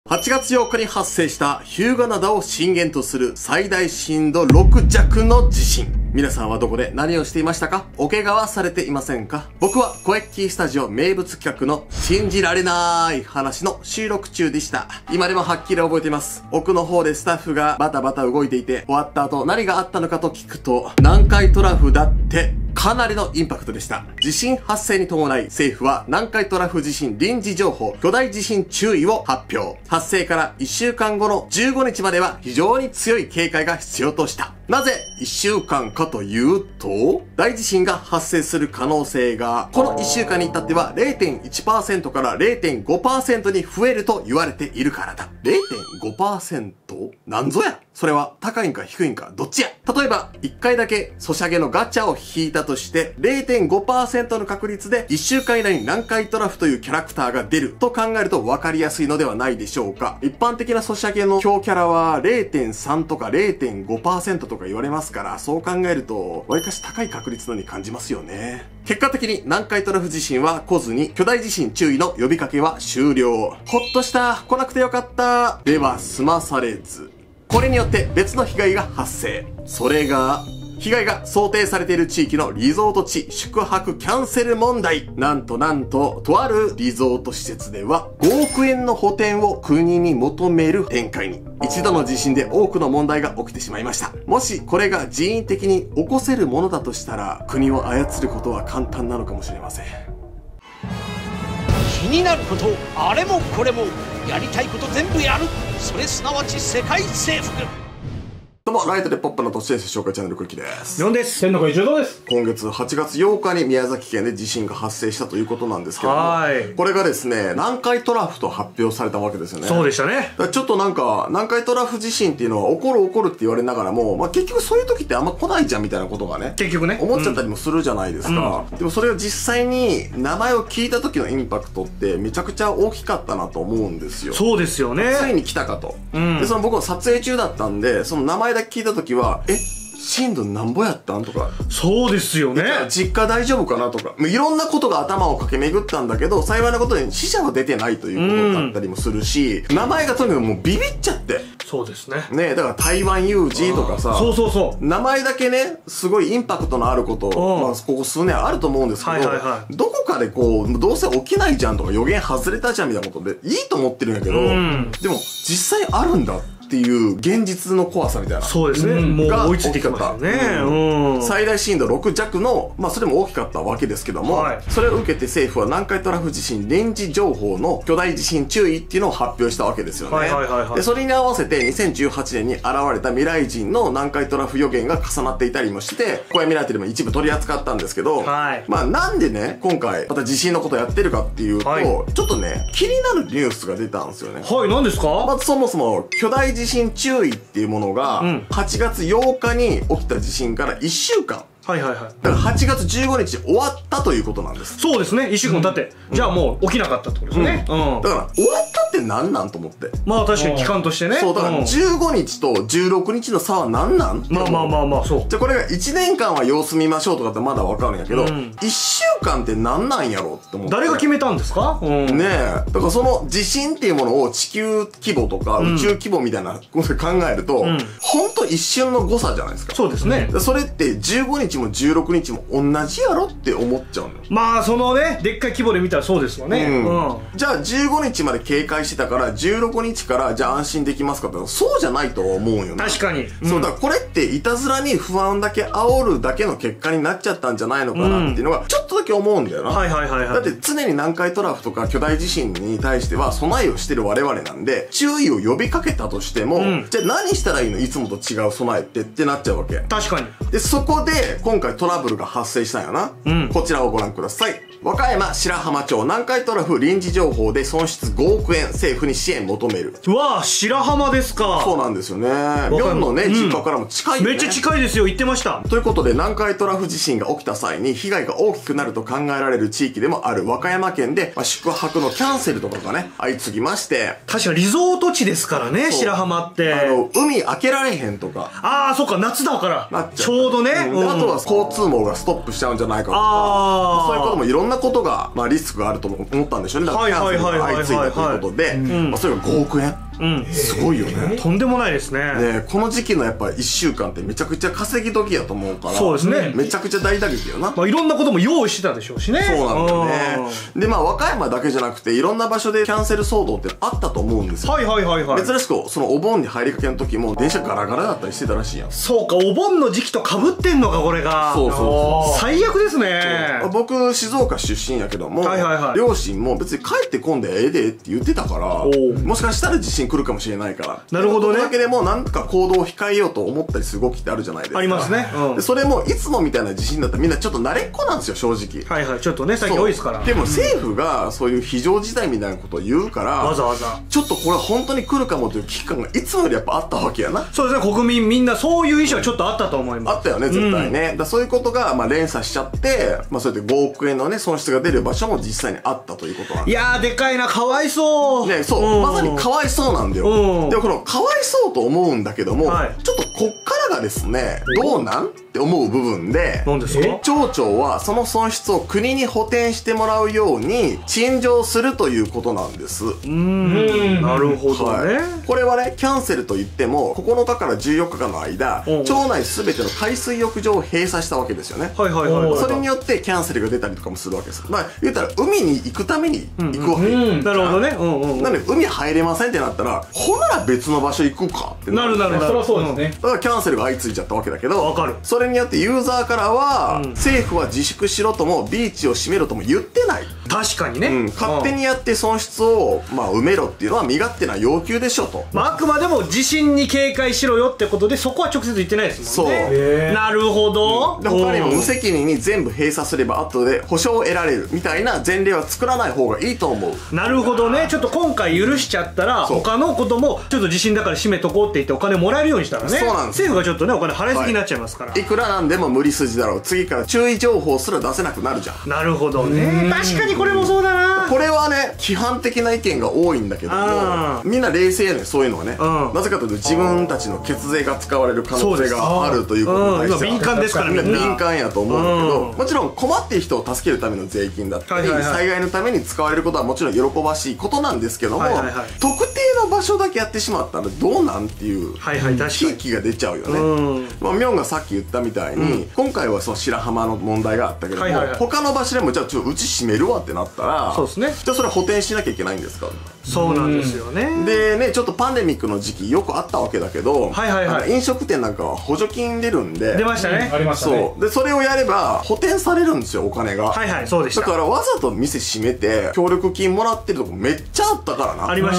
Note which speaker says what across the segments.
Speaker 1: 8月8日に発生した日向灘を震源とする最大震度6弱の地震。皆さんはどこで何をしていましたか？お怪我はされていませんか？僕はコエッキースタジオ名物企画の信じられない話の収録中でした。今でもはっきり覚えています。奥の方でスタッフがバタバタ動いていて、終わった後何があったのかと聞くと、南海トラフだってかなりのインパクトでした。地震発生に伴い政府は南海トラフ地震臨時情報巨大地震注意を発表。発生から1週間後の15日までは非常に強い警戒が必要とした。なぜ1週間かというと、大地震が発生する可能性がこの1週間に至っては 0.1% から 0.5% に増えると言われているからだ。 0.5%？ なんぞや。それは高いんか低いんかどっちや。例えば1回だけソシャゲのガチャを引いたとして 0.5% の確率で1週間以内に南海トラフというキャラクターが出ると考えると分かりやすいのではないでしょうか。一般的なソシャゲの強キャラは 0.3 とか 0.5% とか言われますから、そう考えるとわりかし高い確率のように感じますよね。結果的に南海トラフ地震は来ずに巨大地震注意の呼びかけは終了。ほっとした、来なくてよかったでは済まされず、これによって別の被害が発生。それが被害が想定されている地域のリゾート地宿泊キャンセル問題。なんととあるリゾート施設では5億円の補填を国に求める展開に。一度の地震で多くの問題が起きてしまいました。もしこれが人為的に起こせるものだとしたら、国を操ることは簡単なのかもしれません。
Speaker 2: 気になること、あれもこれもやりたいこと全部やる、それすなわち世界征服。
Speaker 1: どうも、ライトでポップな都市伝説紹介チャンネルクッキーです。
Speaker 3: 4です。天の声柔道です。
Speaker 1: 今月8月8日に宮崎県で地震が発生したということなんですけども、これがですね、南海トラフと発表されたわけですよね。
Speaker 3: そうでしたね。
Speaker 1: だからちょっとなんか、南海トラフ地震っていうのは起こるって言われながらも、結局そういう時ってあんま来ないじゃんみたいなことがね、
Speaker 3: 結局ね、
Speaker 1: 思っちゃったりもするじゃないですか。でもそれを実際に名前を聞いた時のインパクトってめちゃくちゃ大きかったなと思うんですよ。
Speaker 3: そうですよね。
Speaker 1: ついに来たかと。で、その僕は撮影中だったんで、その名前だけ聞いた時は、震度なんぼやったんとか。
Speaker 3: そうですよね。
Speaker 1: 実家大丈夫かなとか。いろんなことが頭を駆け巡ったんだけど、幸いなことに死者は出てないということだったりもするし、名前がとにかくもうビビっちゃって。
Speaker 3: そうですね。
Speaker 1: ね、だから台湾有事とかさ。
Speaker 3: そう
Speaker 1: 名前だけね、すごいインパクトのあること、ここ数年あると思うんですけど、どこかでこう、どうせ起きないじゃんとか予言外れたじゃんみたいなことでいいと思ってるんやけど、でも実際あるんだっていう現実の怖さみたいな。
Speaker 3: そうですね。もう追いついてきましたね。
Speaker 1: 最大震度6弱の、それも大きかったわけですけども、それを受けて政府は南海トラフ地震臨時情報の巨大地震注意っていうのを発表したわけですよね。で、それに合わせて2018年に現れた未来人の南海トラフ予言が重なっていたりもして、小闇ライトでも一部取り扱ったんですけど、なんでね、今回また地震のことやってるかっていうと、ちょっとね、気になるニュースが出たんですよね。
Speaker 3: はい、何ですか？
Speaker 1: まずそもそも巨大地震注意っていうものが、8月8日に起きた地震から1週間。だから8月15日終わったということなんです。
Speaker 3: そうですね。1週間経って。じゃあもう起きなかったってことですね。だ
Speaker 1: から終わったって何なんと思って。
Speaker 3: まあ確かに期間としてね。
Speaker 1: そう、だから15日と16日の差は何なん
Speaker 3: まあ、そう。
Speaker 1: じゃあこれが1年間は様子見ましょうとかってまだわかるんやけど、1週間って何なんやろって思って。
Speaker 3: 誰が決めたんですか？
Speaker 1: ねえ。だからその地震っていうものを地球規模とか宇宙規模みたいなことで考えると、ほんと一瞬の誤差じゃないですか。
Speaker 3: そうですね。
Speaker 1: それって15日も16日も同じやろって思っちゃうのよ。
Speaker 3: まあそのね、でっかい規模で見たらそうですよね。
Speaker 1: じゃあ15日まで警戒してたから16日からじゃあ安心できますかって、そうじゃないと思うんよね。
Speaker 3: 確かに。
Speaker 1: そうだからこれっていたずらに不安だけ煽るだけの結果になっちゃったんじゃないのかなっていうのがちょっとだけ思うんだよな。だって常に南海トラフとか巨大地震に対しては備えをしてる我々なんで、注意を呼びかけたとしても、じゃあ何したらいいの、いつもと違う備えってなっちゃうわけ。
Speaker 3: 確かに。
Speaker 1: で、そこで今回トラブルが発生したんやな。こちらをご覧ください。和歌山白浜町南海トラフ臨時情報で損失5億円、政府に支援求める。
Speaker 3: うわぁ、白浜ですか。
Speaker 1: そうなんですよね。4のね、実家からも近いよね。
Speaker 3: めっちゃ近いですよ。行ってました。
Speaker 1: ということで、南海トラフ地震が起きた際に被害が大きくなると考えられる地域でもある和歌山県で、宿泊のキャンセルとかがね、相次ぎまして。
Speaker 3: 確かリゾート地ですからね、白浜って。
Speaker 1: 海開けられへんとか。
Speaker 3: ああ、そっか、夏だから。ちょうどね。
Speaker 1: あとは交通網がストップしちゃうんじゃないかとか。そういうこともいろんなことが、リスクがあると思ったんでしょうね。だからキャンセルが相次いだということで、まあ、それが5億円。すごいよね。
Speaker 3: とんでもないですね。
Speaker 1: ね、この時期のやっぱ1週間ってめちゃくちゃ稼ぎ時やと思うから、
Speaker 3: そうですね。
Speaker 1: めちゃくちゃ大打撃よな。
Speaker 3: まあいろんなことも用意してたでしょうしね。
Speaker 1: そうなんだよね。で、まあ和歌山だけじゃなくていろんな場所でキャンセル騒動ってあったと思うんですよ。
Speaker 3: はいはいはいはい。
Speaker 1: 珍しくそのお盆に入りかけの時も電車ガラガラだったりしてたらしいやん。
Speaker 3: そうか、お盆の時期と被ってんのか、これが。
Speaker 1: そうそうそう。
Speaker 3: 最悪ですね。
Speaker 1: 僕静岡出身やけども、
Speaker 3: はいはいはい、
Speaker 1: 両親も別に帰ってこんでええでって言ってたから、もしかしたら地震来るかもしれないから。
Speaker 3: なるほどね。
Speaker 1: それだけでもなんか行動を控えようと思ったりする動きってあるじゃないですか。
Speaker 3: ありますね。
Speaker 1: でそれもいつもみたいな地震だったらみんなちょっと慣れっこなんですよ、正直。
Speaker 3: はいはい、ちょっとね、最近多いですから。
Speaker 1: でも政府がそういう非常事態みたいなことを言うから、
Speaker 3: わざわざ。
Speaker 1: ちょっとこれは本当に来るかもという危機感がいつもよりやっぱあったわけやな。
Speaker 3: そうですね、国民みんなそういう意思はちょっとあったと思います。
Speaker 1: あったよね、絶対ね。だそういうことが、まあ連鎖しちゃって、まあそうやって5億円のね、損失が出る場所も実際にあったということなんで。
Speaker 3: いやー、でかいな、かわいそう。
Speaker 1: ね、そう、まさにかわいそうなんだよ。でもこのかわいそうと思うんだけども、
Speaker 3: はい、
Speaker 1: ちょっとこっからがですね、どうなんって思う部分で、
Speaker 3: 何ですか？
Speaker 1: 町長はその損失を国に補填してもらうように陳情するということなんです。
Speaker 3: なるほどね、
Speaker 1: はい。これはね、キャンセルといっても、9日から14日間の間、町内すべての海水浴場を閉鎖したわけですよね。
Speaker 3: はいはいはい。
Speaker 1: それによってキャンセルが出たりとかもするわけです。まあ、言ったら海に行くために行くわけ。
Speaker 3: なるほどね。
Speaker 1: なので、海入れませんってなったら、ほんなら別の場所行くかって
Speaker 3: なる。
Speaker 4: そりゃそうですね。
Speaker 1: だからキャンセルが相次いじゃったわけだけど、
Speaker 3: わかる。
Speaker 1: それによってユーザーからは、政府は自粛しろともビーチを閉めろとも言ってない。
Speaker 3: 確かにね。
Speaker 1: 勝手にやって損失を、まあ、埋めろっていうのは身勝手な要求でしょと。
Speaker 3: まあ、あくまでも地震に警戒しろよってことで、そこは直接言ってないですもんね。そう。なるほど。
Speaker 1: で、他にも無責任に全部閉鎖すれば後で保証を得られるみたいな前例は作らない方がいいと思う。
Speaker 3: なるほどね。ちょっと今回許しちゃったら、他のこともちょっと地震だから閉めとこうって言ってお金もらえるようにしたらね。そうなんです。政府がちょっとね、お金払いすぎになっちゃいますから。
Speaker 1: いくらなんでも無理筋だろう。次から注意情報すら出せなくなるじゃん。
Speaker 3: なるほどね。確かにこれもそうだな。
Speaker 1: これはね、批判的な意見が多いんだけども、みんな冷静やねん、そういうのはね。なぜかというと自分たちの血税が使われる可能性があるということに対して
Speaker 3: 敏感ですからみんな
Speaker 1: 敏感やと思うんだけど、もちろん困っている人を助けるための税金だったり、災害のために使われることはもちろん喜ばしいことなんですけども、特定の場所だけやってしまったらどうなんっていうひいきが出ちゃうよね。まあミョンがさっき言ったみたいに、今回はその白浜の問題があったけども、他の場所でもじゃあちょっとうち閉めるわってなったら、
Speaker 3: そうですね。
Speaker 1: じゃあそれ補填しなきゃいけないんですか？
Speaker 3: そうなんですよね。
Speaker 1: でね、ちょっとパンデミックの時期よくあったわけだけど、飲食店なんかは補助金出るんで、
Speaker 3: 出ましたね。
Speaker 4: ありましたね。
Speaker 1: そうでそれをやれば補填されるんですよ、お金が。
Speaker 3: はいはい、そうでした。
Speaker 1: だからわざと店閉めて協力金もらってるとこめっちゃあったからな。
Speaker 3: ありました。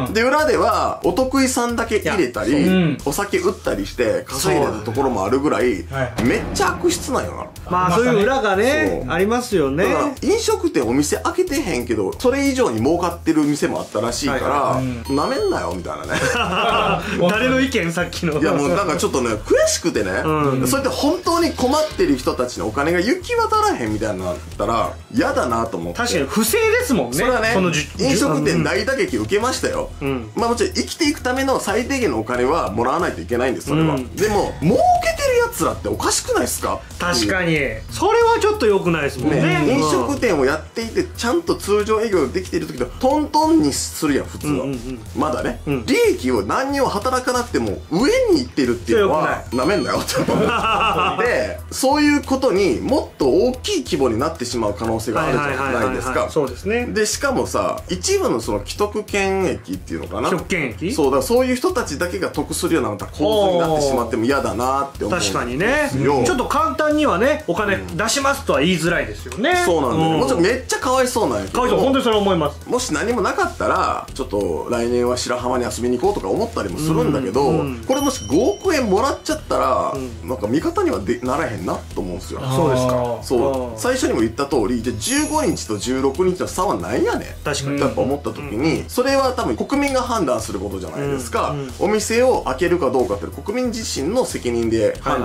Speaker 1: で裏ではお得意さんだけ入れたり、お酒売ったりして稼いでたところもあるぐらい、めっちゃ悪質なんよな。
Speaker 3: まあそういう裏がね、ありますよね。
Speaker 1: だから飲食店お店開けてへんけどそれ以上に儲かってる店もあったらしいからなめんなよみたいなね。
Speaker 3: 誰の意見？さっきの。
Speaker 1: いやもうなんかちょっとね悔しくてね、そうやって本当に困ってる人たちのお金が行き渡らへんみたいになったら嫌だなと思って。
Speaker 3: 確かに不正ですもんね。
Speaker 1: それはね、飲食店大打撃受けましたよ。まあもちろん生きていくための最低限のお金はもらわないといけないんです、それは。でも儲けてるやつらっておかしくないですか？
Speaker 3: 確かにそれはちょっと良くないですもんね。
Speaker 1: 飲食店をやっていてちゃんと通常営業できている時とトントンにするやん普通は。まだね、利益を何にも働かなくても上に行ってるっていうのはなめんなよって思う。でそういうことにもっと大きい規模になってしまう可能性があるじゃないですか。
Speaker 3: そうですね。
Speaker 1: でしかもさ、一部のその既得権益っていうのかな、
Speaker 3: 既得権益、
Speaker 1: そうだ、そういう人たちだけが得するようなまた構図になってしまっても嫌だなって思うんですよ。
Speaker 3: 確かにね、ちょっと簡単にはねお金出しますとは言いづらいですよね。
Speaker 1: そうなんだよね。もちろんめっちゃかわいそうなんやけど、
Speaker 3: かわいそう、本当にそれは思います。
Speaker 1: もし何もなかったらちょっと来年は白浜に遊びに行こうとか思ったりもするんだけど、これもし5億円もらっちゃったら、なんか味方にはならへんなと思うんですよ。
Speaker 3: そうですか。
Speaker 1: そう最初にも言った通り、じゃあ15日と16日の差はないやねん。
Speaker 3: 確かに
Speaker 1: やっぱ思った時に、それは多分国民が判断することじゃないですか。お店を開けるかどうかって国民自身の責任で判断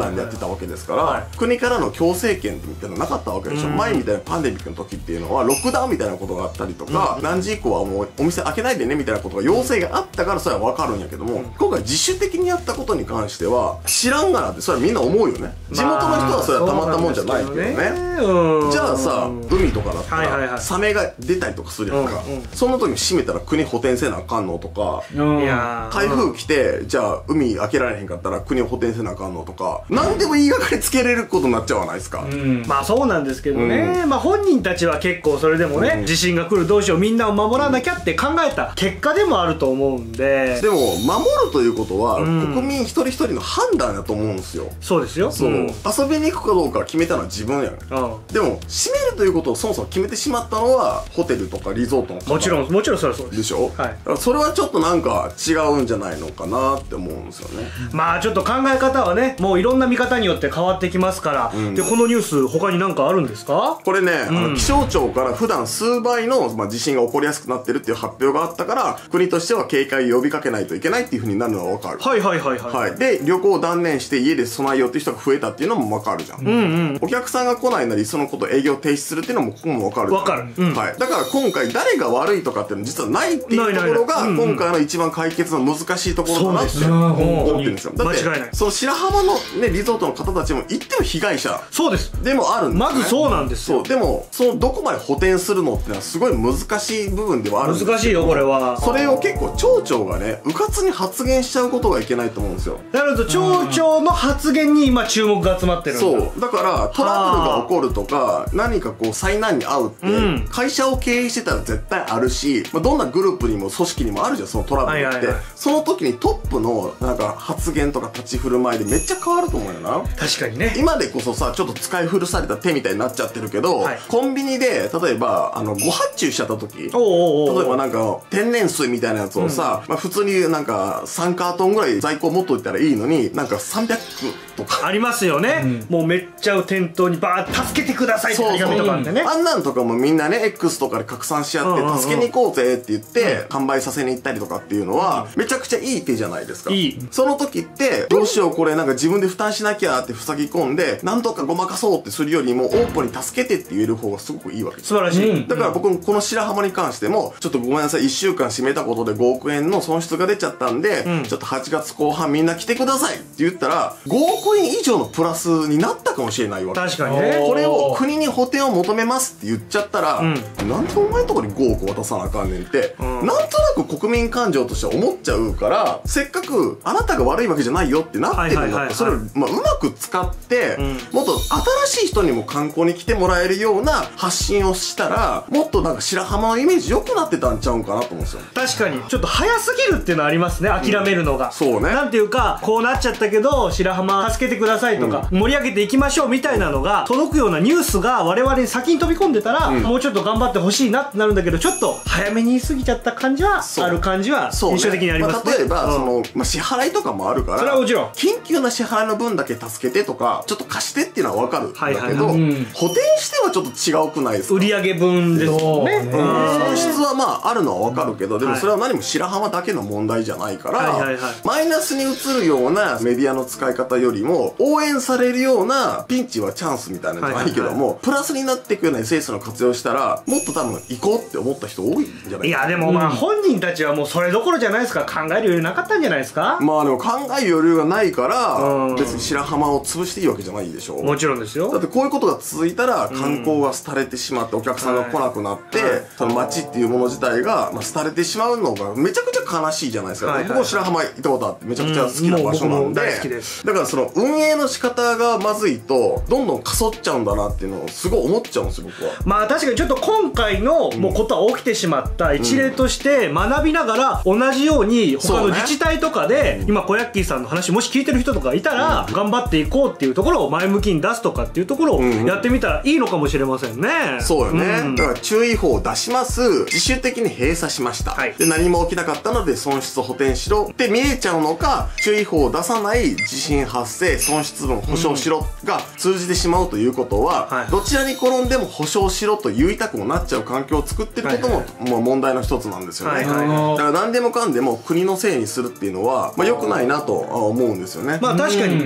Speaker 1: 断でやってたわけですから、国からの強制権みたいなのなかったわけでしょ。前みたいなパンデミックの時っていうのはロックダウンみたいなことがあったりとか、何時以降はもうお店開けないでねみたいなことが要請があったからそれは分かるんやけども、今回自主的にやったことに関しては知らんがなってそれはみんな思うよね。地元の人はそれはたまったもんじゃないけどね。じゃあさ、海とかだったらサメが出たりとかするやんか。その時に閉めたら国補填せなあかんのとか、台風来てじゃあ海開けられへんかったら国を補填せなあかんのとか、何でも言いがかりつけれることになっちゃうじゃないですか。
Speaker 3: まあそうなんですけどね、まあ本人たちは結構それでもね、地震が来るどうしようみんなを守らなきゃって考えた結果でもあると思うんで、
Speaker 1: でも守るということは国民一人一人の判断だと思うんですよ。
Speaker 3: そうですよ。
Speaker 1: そう、遊びに行くかどうか決めたのは自分やん。でも閉めるということをそもそも決めてしまったのはホテルとかリゾートの方。
Speaker 3: もちろんそれはそうです。
Speaker 1: でしょ。だからそれはちょっとなんか違うんじゃないのかなって思うんですよね。
Speaker 3: まあちょっと考え方はね、もういろんな見方によって変わってきますから、でこのニュース他に何かあるんですか？
Speaker 1: これね、気象庁から普段数倍の、地震が起こりやすくなってるっていう発表があったから、国としては警戒を呼びかけないといけないっていう風になるのは分かる。で旅行を断念して家で備えようっていう人が増えたっていうのも分かるじゃん。お客さんが来ないなりそのこと営業停止するっていうのもここも分かる。だから今回誰が悪いとかっていうの実はないっていうところが今回の一番解決の難しいところだなって思ってるんですよ。だってその白浜のねリゾートの方たちも言っても被害者でもあるんですよね。
Speaker 3: まずそうなんですよ。
Speaker 1: でもそのどこまで補填するのってのはすごい難しい部分ではあるんですよ。
Speaker 3: 難しいよこれは。
Speaker 1: それを結構町長がねうかつに発言しちゃうことがいけないと思うんですよ。
Speaker 3: なるほど、町長の発言に今注目が集まってるんだ。
Speaker 1: そうだからトラブルが起こるとか何かこう災難に遭うって会社を経営してたら絶対あるし、どんなグループにも組織にもあるじゃんそのトラブルって。その時にトップのなんか発言とか立ち振る舞いでめっちゃ変わると思うよな。
Speaker 3: 確かにね。
Speaker 1: 今でこそさちょっと使い古された手みたいになっちゃってるけど、コンビニで例えばご発注しちゃった時、例えばなんか天然水みたいなやつをさ、普通になんか3カートンぐらい在庫持っといたらいいのになんか300とか
Speaker 3: ありますよね。もうめっちゃ店頭にバーッ助けてくださいって書き紙とかあってね。
Speaker 1: あんなんとかもみんなね X とかで拡散し合って助けに行こうぜって言って販売させに行ったりとかっていうのはめちゃくちゃいい手じゃないですか。その時ってどうしようこれなんか自分で負担しなきゃって塞ぎ込んでなんとかごまかそうってするよりもオープンに助けてって言える方がすごくいいわけです。
Speaker 3: 素晴らしい。
Speaker 1: だから僕この白浜に関してもちょっとごめんなさい1週間閉めたことで5億円の損失が出ちゃったんで、ちょっと8月後半みんな来てくださいって言ったら5億円以上のプラスになったかもしれないわけ。
Speaker 3: 確かにね。
Speaker 1: これを国に補填を求めますって言っちゃったら、なんでお前のところに5億渡さなあかんねんって、なんとなく国民感情としては思っちゃうから、せっかくあなたが悪いわけじゃないよってなってるんだったらそれをうまく使って、もっと新しい人にも観光に来てもらえるような発信をしたらもっとなんか白浜のイメージ良くなってたんちゃうんかなと思うんですよ。
Speaker 3: 確かにちょっと早すぎるっていうのはありますね。諦めるのが、
Speaker 1: そうね。
Speaker 3: なんていうかこうなっちゃったけど白浜助けてくださいとか、盛り上げていきましょうみたいなのが届くようなニュースが我々に先に飛び込んでたら、もうちょっと頑張ってほしいなってなるんだけど、ちょっと早めに言い過ぎちゃった感じはある感じは印象的にありますね。
Speaker 1: 例えばその支払いとかもあるから、
Speaker 3: それはもちろん
Speaker 1: 緊急な支払いの分だけ助けてとかちょっと貸してっていうのは分かるんだけど、補填してはちょっと違うくないですか。
Speaker 3: 売上分ですもんね。
Speaker 1: 損失はあるのは分かるけど、でもそれは何も白浜だけの問題じゃないから、マイナスに映るようなメディアの使い方よりも応援されるようなピンチはチャンスみたいなんじゃないけども、プラスになっていくような SNS の活用したらもっと多分行こうって思った人多いんじゃないかな。
Speaker 3: いやでも本人たちはもうそれどころじゃないですか。考える余裕なかったんじゃないですか。
Speaker 1: でも考える余裕がないから別に白浜を潰していいわけじゃないでしょ。
Speaker 3: もちろんですよ。
Speaker 1: だってこういうことが続いたら観光が廃れてしまってお客さんが来なくなってその街っていうもの自体が廃れてしまうのがめちゃくちゃ悲しいじゃないですか。僕も白浜行ったことあってめちゃくちゃ好きな場所なんで、だからその運営の仕方がまずいとどんどんかそっちゃうんだなっていうのをすごい思っちゃうんですよ僕は。
Speaker 3: まあ確かにちょっと今回のもうことは起きてしまった一例として学びながら同じように他の自治体とかで今小ヤッキーさんの話もし聞いてる人とかいたら頑張っていこうっていうところを前向きに出すとかっていうところをやってみたらいいのかもしれませんね。
Speaker 1: そうよね。だから注意報を出します、自主的に閉鎖しました、で何も起きなかったので損失を補填しろって見えちゃうのか、注意報を出さない地震発生損失分保証しろが通じてしまうということは、どちらに転んでも保証しろと言いたくもなっちゃう環境を作ってることも、問題の一つなんですよね。だから何でもかんでも国のせいにするっていうのは良くないなと思うんですよね。
Speaker 3: まあ確かに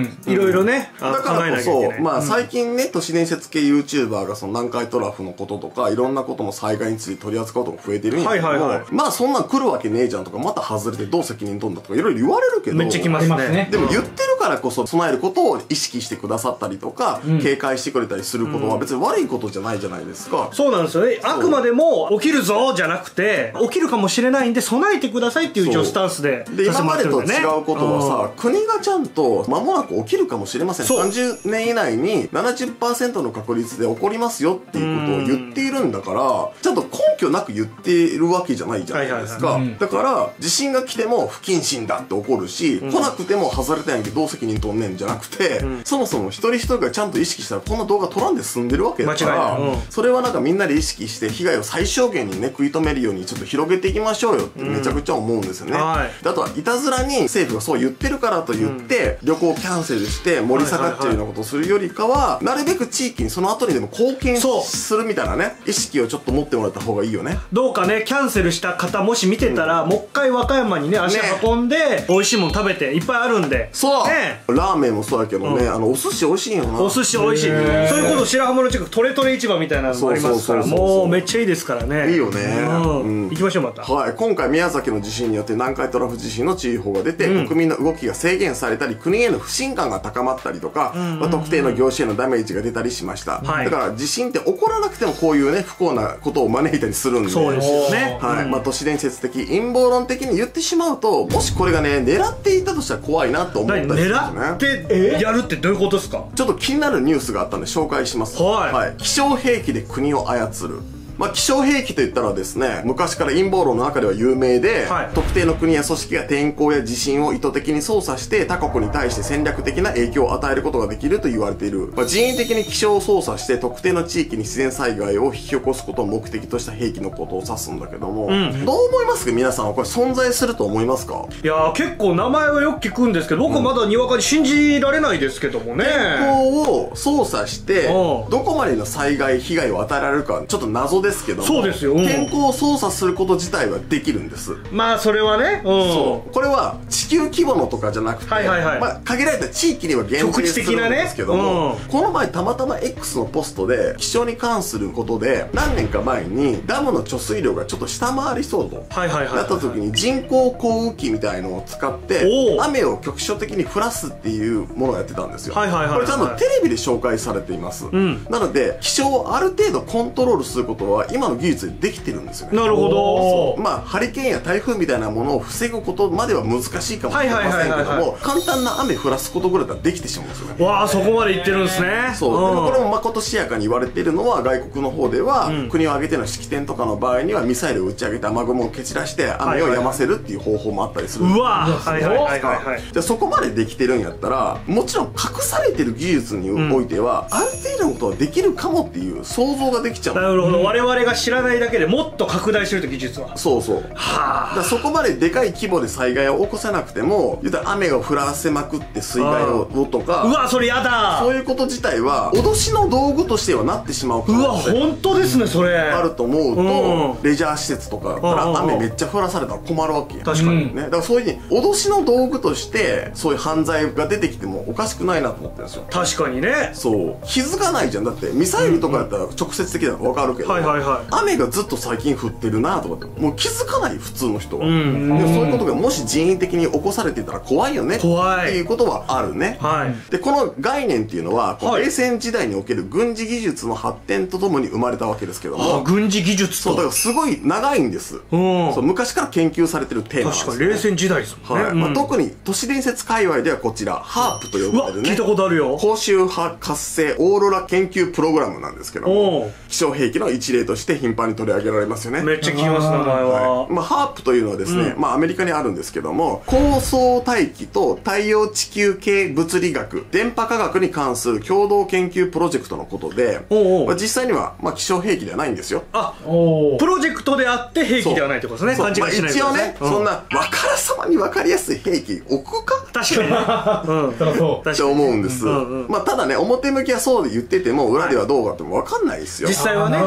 Speaker 3: いろいろね、
Speaker 1: だか
Speaker 3: 考え
Speaker 1: らこそ、
Speaker 3: なきゃいけない。
Speaker 1: まあ最近ね、都市伝説系 YouTuber がその南海トラフのこととか、いろんなことの災害について取り扱うことが増えてるんやけども、まあそんなん来るわけねえじゃんとか、また外れてどう責任取んだとかいろいろ言われるけど、
Speaker 3: めっちゃ来ますね。
Speaker 1: でも言ってるからこそ備えることを意識してくださったりとか、警戒してくれたりすることは別に悪いことじゃないじゃないですか。
Speaker 3: そうなんですよね。あくまでも起きるぞじゃなくて、起きるかもしれないんで備えてくださいっていう一応スタンスで
Speaker 1: で今までと違うことはさ、国がちゃんと間もなく起きるかもしれません。30年以内に 70% の確率で起こりますよっていうことを言っているんだから、ちゃんと根拠なく言っているわけじゃないじゃないですか。だから地震が来ても不謹慎だって起こるし、来なくても外れたやんけどう責任取んねんじゃなくて、そもそも一人一人がちゃんと意識したらこんな動画撮らんで済んでるわけだから、それはなんかみんなで意識して被害を最小限にね食い止めるようにちょっと広げていきましょうよってめちゃくちゃ思うんですよね。であとはいたずらに政府がそう言ってるからと言って旅行キャンセルして盛り下がっちゃうようなことをするよりかは、なるべく地域にその後にでも貢献するみたいなね意識をちょっと持ってもらった方がいいよね。
Speaker 3: どうかねキャンセルした方もし見てたら、もう一回和歌山にね足運んで美味しいもの食べていっぱいあるんで、
Speaker 1: そう
Speaker 3: ね、
Speaker 1: ラーメンもそうやけどね、お寿司美味しいよな。
Speaker 3: お寿司美味しい。そういうこと白浜の近くトレトレ市場みたいなのもありますから、もうめっちゃいいですからね。
Speaker 1: いいよね。
Speaker 3: 行きましょうまた。
Speaker 1: はい、今回宮崎の地震によって南海トラフ地震の注意報が出て、国民の動きが制限されたり国への不信感が高まったりとか、特定の業種へのダメージが出たりしました。だから地震って起こらなくてもこういうね不幸なことを招いたりするんで、
Speaker 3: そうですよね。
Speaker 1: はい、都市伝説的陰謀論的に言ってしまうと、もしこれがね狙っていたとしたら怖いなと思ったりするんですよね。
Speaker 3: 狙ってやるってどういうことですか？
Speaker 1: ちょっと気になるニュースがあったんで紹介します。はい、気象兵器で国を操る。気象兵器といったらですね、昔から陰謀論の中では有名で、特定の国や組織が天候や地震を意図的に操作して他国に対して戦略的な影響を与えることができると言われている、人為的に気象を操作して特定の地域に自然災害を引き起こすことを目的とした兵器のことを指すんだけども、どう思いますか皆さんは？これ存在すると思いますか？
Speaker 3: いやー結構名前はよく聞くんですけど、僕まだにわかに信じられないですけどもね。
Speaker 1: 天候を操作してどこまでの災害被害を与えられるかちょっと謎ですけども、そうですよ、天候を操作すること自体はできるんです。
Speaker 3: まあそれはね、
Speaker 1: そうこれは地球規模のとかじゃなくて、限られた地域には限定するんですけども、この前たまたま X のポストで気象に関することで何年か前にダムの貯水量がちょっと下回りそうとなった時に人工降雨機みたいのを使って雨を局所的に降らすっていうものをやってたんですよ。これちゃんとテレビで紹介されています。なので気象をある程度コントロールすることは今の技術でできてるんですよね。
Speaker 3: なるほど。
Speaker 1: ハリケーンや台風みたいなものを防ぐことまでは難しいかもしれませんけども、簡単な雨降らすことぐらいだったらできてしまうんですよね。
Speaker 3: わあ、そこまでいってるんですね。
Speaker 1: そう。でもこれもまことしやかに言われているのは、外国の方では、国を挙げての式典とかの場合にはミサイルを打ち上げて雨雲を蹴散らして雨を止ませるっていう方法もあったりするんです。
Speaker 3: うわー、
Speaker 1: じゃあそこまでできてるんやったら、もちろん隠されてる技術においては、ある程度のことはできるかもっていう想像ができちゃう。
Speaker 3: なるほど。我々が知らないだけでもっと拡大すると技術は。
Speaker 1: そうそう。はあ。そこまででかい規模で災害を起こさなくても、言ったら雨が降らせまくって水害をとか、
Speaker 3: うわそれやだ。
Speaker 1: そういうこと自体は脅しの道具としてはなってしまう可能性。
Speaker 3: うわ本当ですねそれ。
Speaker 1: あると思うと、レジャー施設とかから雨めっちゃ降らされたら困るわけや。
Speaker 3: 確かに
Speaker 1: ね。だからそういうふうに脅しの道具としてそういう犯罪が出てきてもおかしくないなと思ってるんですよ。
Speaker 3: 確かにね。
Speaker 1: そう。気づかないじゃん。だってミサイルとかやったら直接的だから分かるけど、雨がずっと最近降ってるなとかってもう気づかない普通の人は。でもそういうことがもし人為的に起こされてたら怖いよねっていうことはあるね。でこの概念っていうのは冷戦時代における軍事技術の発展とともに生まれたわけですけども、
Speaker 3: 軍事技術と
Speaker 1: そうだからすごい長いんです。そう昔から研究されてるテーマなんです。
Speaker 3: 確かに冷戦時代ですもんね。
Speaker 1: 特に都市伝説界隈ではこちらハープと呼ばれるね、
Speaker 3: 聞いたことあるよ、
Speaker 1: 高周波活性オーロラ研究プログラムなんですけども、気象兵器の一例として頻繁に取り上げられますよね。
Speaker 3: めっちゃ聞きます名前は。
Speaker 1: ハープというのはですね、アメリカにあるんですけども、高層大気と太陽地球系物理学電波科学に関する共同研究プロジェクトのことで、実際には気象兵器ではないんですよ。
Speaker 3: プロジェクトであって兵器ではないってことですね。勘違いしないでください。
Speaker 1: 一応ね、そんなわからさまに分かりやすい兵器置くか
Speaker 3: 確かに
Speaker 1: って思うんです。ただね表向きはそうで言ってても裏ではどうかっても分かんないですよ。
Speaker 3: 実際はね。
Speaker 1: そう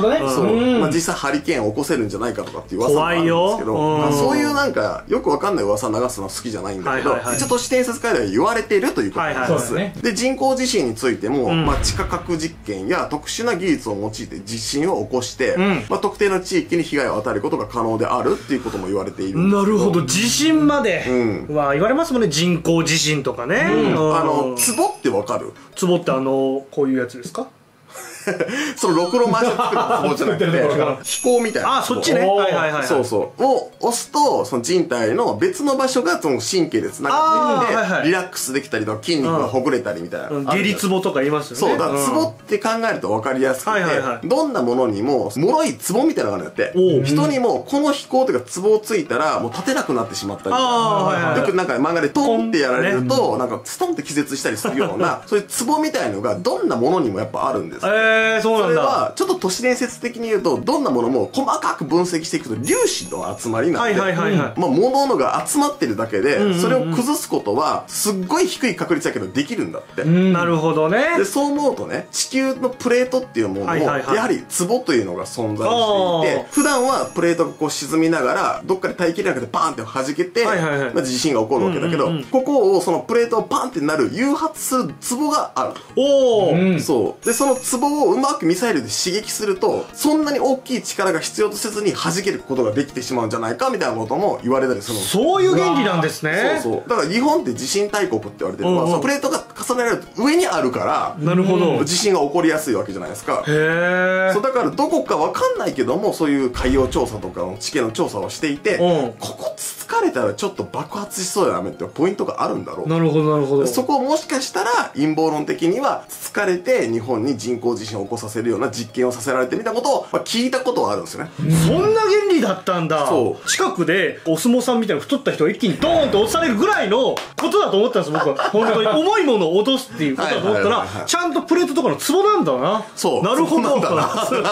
Speaker 1: まあ実際ハリケーンを起こせるんじゃないかとかっていう噂もあるんですけど、まあそういうなんかよくわかんない噂流すのは好きじゃないんだけど、一応都市伝説界では言われているということなんです。で、人工地震についても、まあ地下核実験や特殊な技術を用いて地震を起こして、まあ特定の地域に被害を与えることが可能であるっていうことも言われているんですけど。
Speaker 3: なるほど、地震までは言われますもんね。人工地震とかね。
Speaker 1: 壺ってわかる？
Speaker 3: 壺ってこういうやつですか？
Speaker 1: そのろくろ回しを作る壺じゃなくて飛行みたいな。
Speaker 3: あ、そっちね。はいはいはい。
Speaker 1: そうそうを押すとその人体の別の場所がその神経でつながっていてリラックスできたりとか筋肉がほぐれたりみたいな。
Speaker 3: 下痢壺とか言いますよね。
Speaker 1: そうだ、壺って考えると分かりやすくて、どんなものにも脆い壺みたいなのがあるんだって。人にもこの飛行というか壺をついたらもう立てなくなってしまったりとか、よくなんか漫画でトンってやられるとなんかストンって気絶したりするようなそういう壺みたいのがどんなものにもやっぱあるんです。
Speaker 3: そうなんだ。
Speaker 1: それはちょっと都市伝説的に言うとどんなものも細かく分析していくと粒子の集まりなんで、まあ物が集まってるだけでそれを崩すことはすっごい低い確率だけどできるんだって。
Speaker 3: なるほどね。
Speaker 1: でそう思うとね、地球のプレートっていうものもやはり壺というのが存在していて、普段はプレートがこう沈みながらどっかで大気の中でバーンって弾けて地震が起こるわけだけど、ここをそのプレートをバーンってなる誘発する壺がある。そうでその壺をうまくミサイルで刺激するとそんなに大きい力が必要とせずに弾けることができてしまうんじゃないかみたいなことも言われたりするの。
Speaker 3: そういう原理なんですね。
Speaker 1: そうそうだから日本って地震大国って言われてるのは、そのプレートが重ねられると上にあるから、なるほど、地震が起こりやすいわけじゃないですか。そうだからどこかわかんないけどもそういう海洋調査とかの地形の調査をしていて、ここ疲れたらちょっと爆発しそうやなめってポイントがあるんだろう。
Speaker 3: なるほどなるほど。
Speaker 1: そこをもしかしたら陰謀論的には疲れて日本に人工地震を起こさせるような実験をさせられてみたことを、聞いたことはあるんですよね。
Speaker 3: そんな原理だったんだ。そう近くでお相撲さんみたいな太った人が一気にドーンと落とされるぐらいのことだと思ったんです僕は。本当に重いものを落とすっていうことだと思ったらちゃんとプレートとかの壺なんだな。そうなるほど。そうなんだな。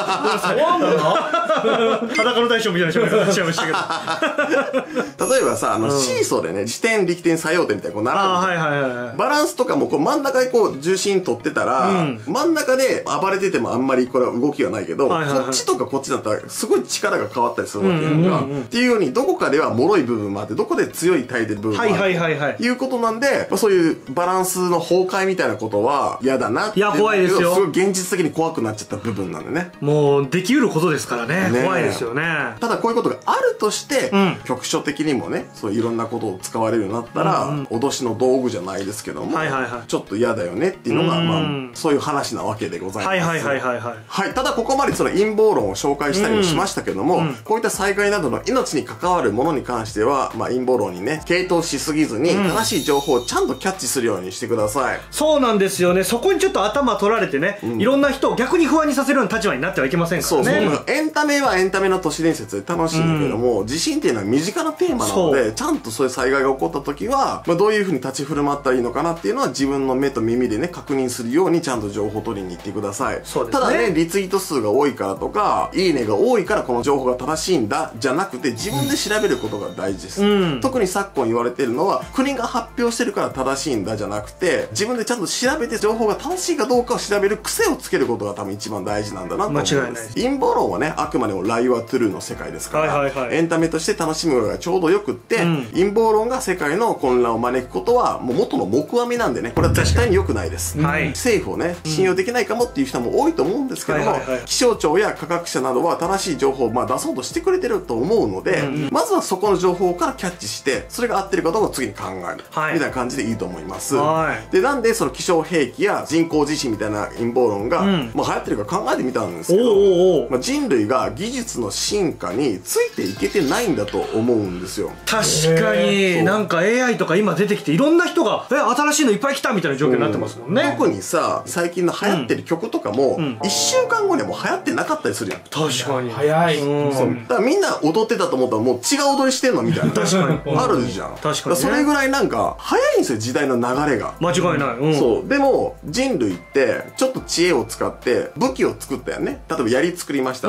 Speaker 3: 裸の大将みたいな人がなっちゃいましたけど。
Speaker 1: 例えばさシーソーでね自転力転作用点みたいなこう並ぶバランスとかもこう真ん中にこう重心取ってたら、真ん中で暴れててもあんまりこれは動きがないけど、こっちとかこっちだったらすごい力が変わったりするわけやんか。っていうようにどこかでは脆い部分もあってどこで強い耐えてる部分もあるということなんで、そういうバランスの崩壊みたいなことは嫌だなって。いや
Speaker 3: 怖いですよ。
Speaker 1: すごい現実的に怖くなっちゃった部分なんでね。
Speaker 3: もうできうることですからね。怖いですよね。
Speaker 1: ただこういうことがあるとして、局所的にもねそういろんなことを使われるようになったら、脅しの道具じゃないですけども、ちょっと嫌だよねっていうのが、そういう話なわけでございます。はい。ただここまでその陰謀論を紹介したりもしましたけども、こういった災害などの命に関わるものに関しては、陰謀論にね傾倒しすぎずに、正しい情報をちゃんとキャッチするようにしてください。
Speaker 3: そうなんですよね。そこにちょっと頭取られてね、いろんな人を逆に不安にさせるような立場になってはいけませんからね。
Speaker 1: そうエンタメはエンタメの都市伝説で楽しいんだけども、地震っていうのは身近なテーマなので、ちゃんとそういう災害が起こった時は、どういうふうに立ち振る舞ったらいいのかなっていうのは自分の目と耳でね確認するようにちゃんと情報を取りに行ってください。ただねリツイート数が多いからとかいいねが多いからこの情報が正しいんだじゃなくて、自分で調べることが大事です。特に昨今言われているのは国が発表してるから正しいんだじゃなくて、自分でちゃんと調べて情報が正しいかどうかを調べる癖をつけることが多分一番大事なんだなと思います。間違いない。陰謀論はねあくまでもライはトゥルーの世界ですから、エンタメとして楽しむのがちょうどよくって、陰謀論が世界の混乱を招くことはもう元の木阿弥なんでね、これは絶対に良くないです。政府をね信用できないかもっていう人も多いと思うんですけども、気象庁や科学者などは正しい情報を出そうとしてくれてると思うので、まずはそこの情報からキャッチしてそれが合ってるかどうかを次に考える、みたいな感じでいいと思います。でなんでその気象兵器や人工地震みたいな陰謀論が、流行ってるか考えてみたんですけど、人類が技術の進化についていけてないんだと思うんですよ。
Speaker 3: 確かになんか AI とか今出てきていろんな人が新しいのいっぱい来たみたいな状況になってますもんね。
Speaker 1: 特にさ最近の流行ってる曲とかも1週間後にはもう流行ってなかったりするやん。
Speaker 3: 確かに
Speaker 4: 早い。
Speaker 1: だからみんな踊ってたと思ったらもう違う踊りしてんのみたいなあるじゃん。
Speaker 3: 確かに
Speaker 1: それぐらいなんか早いんですよ時代の流れが。
Speaker 3: 間違いない。
Speaker 1: そうでも人類ってちょっと知恵を使って武器を作ったよね。例えば槍作りました。じゃあ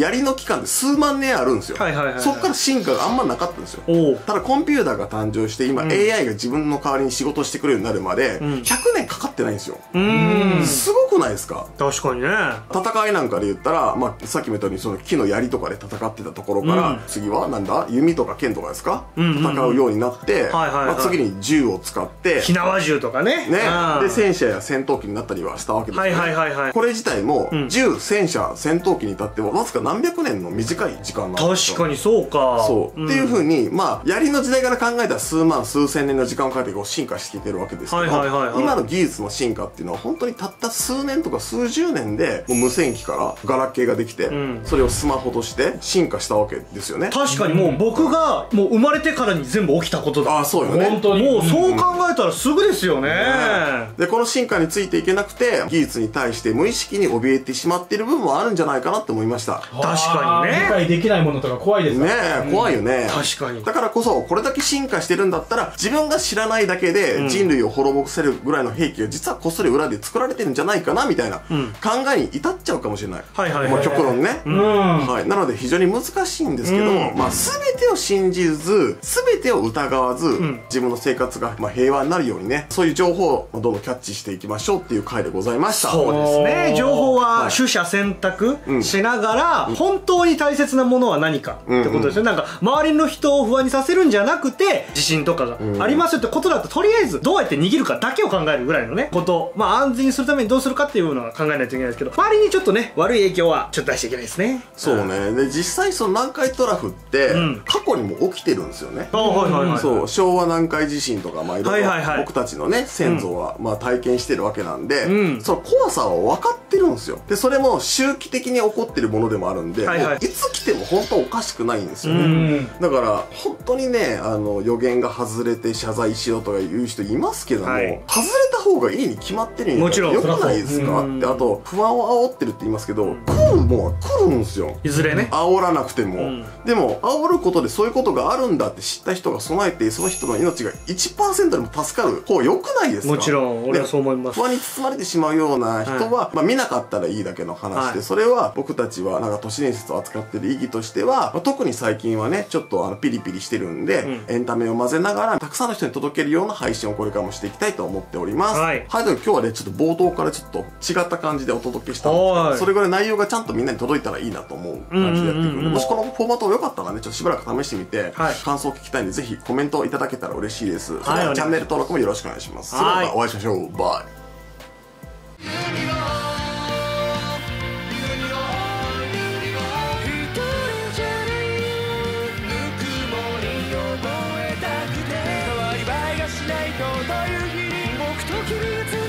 Speaker 1: 槍の期間って数万年あるんですよ。そっから進化があんまなかったんですよ。ただコンピューターが誕生して今 AI が自分の代わりに仕事してくれるようになるまで100年かかってないんですよ。すごくないですか？
Speaker 3: 確かにね。
Speaker 1: 戦いなんかで言ったら、まあ、さっきも言ったようにその木の槍とかで戦ってたところから、次はなんだ弓とか剣とかですか、戦うようになって次に銃を使って
Speaker 3: 火縄銃とかね
Speaker 1: で戦車や戦闘機になったりはしたわけですよね。これ自体も銃、戦車、戦闘機に至ってはわずか何百年の短い時間なんですよ。
Speaker 3: 確かにそうか。
Speaker 1: そうっていうふうに、まあ槍の時代から考えたら数万数千年の時間をかけてこう進化してきてるわけですけど、今の技術の進化っていうのは本当にたった数年とか数十年でもう無線機からガラケーができて、それをスマホとして進化したわけですよね。
Speaker 3: 確かにもう僕がもう生まれてからに全部起きたことだ。
Speaker 1: あ、そうよね。
Speaker 3: 本当にもうそう考えたらすぐですよね。
Speaker 1: でこの進化についていけなくて技術に対して無意識に怯えてしまっている部分もあるんじゃないかなって思いました。
Speaker 3: 確かにね。
Speaker 4: 理解できないものとか怖いですね。
Speaker 1: 怖いよね。
Speaker 3: 確かに。
Speaker 1: だからこそこれだけ進化してるんだったら自分が知らないだけで人類を滅ぼせるぐらいの兵器が実はこっそり裏で作られてるんじゃないかなみたいな考えに至っちゃうかもしれない。もう極論ね。なので非常に難しいんですけど、まあ全てを信じず全てを疑わず自分の生活がまあ平和になるようにね、そういう情報をどんどんキャッチしていきましょうっていう回でございました。
Speaker 3: そうですね。情報は取捨選択しながら本当に大切なものは何かってことですよ。なんか周りの人を不安にさせるんじゃなくて地震とかがありますよってことだととりあえずどうやって逃げるかだけを考えるぐらいのねこと、まあ安全にするためにどうするかっていうのは考えないといけないですけど、周りにちょっとね悪い影響はちょっと出しちゃいけないですね。
Speaker 1: そうね。で実際その南海トラフって過去にも起きてるんですよね。そう昭和南海地震とかまあいろいろ僕たちのね先祖はまあ体験してるわけなんで、その怖さは分かってるんですよ。でそれも周期的に起こってるものでもあるんで、いつ来ても本当おかしくないんですよね。だから本当にね予言が外れて謝罪しろとか言う人いますけども、外れた方がいいに決まってるんやからよくないですかって。あと不安を煽ってるって言いますけど、来るもんは来るんですよ。
Speaker 3: いずれね
Speaker 1: 煽らなくても、でも煽ることでそういうことがあるんだって知った人が備えてその人の命が 1% でも助かる方良くないですか？
Speaker 3: もちろん俺はそう思います。
Speaker 1: 不安に包まれてしまうような人は、まあ見なかったらいいだけの話で、それは僕たちはなんか都市伝説を扱ってる意義としては、まあ、特に最近はねちょっとピリピリしてるんで、エンタメを混ぜながらたくさんの人に届けるような配信をこれからもしていきたいと思っております。はい、今日はねちょっと冒頭からちょっと違った感じでお届けしたんですけど、それぐらい内容がちゃんとみんなに届いたらいいなと思う感じでやっていくので、もしこのフォーマットが良かったらねちょっとしばらく試してみて、感想を聞きたいんでぜひコメントをいただけたら嬉しいです。それではチャンネル登録もよろしくお願いします。それではまたお会いしましょう。バイ。
Speaker 5: しないとという日に僕と君が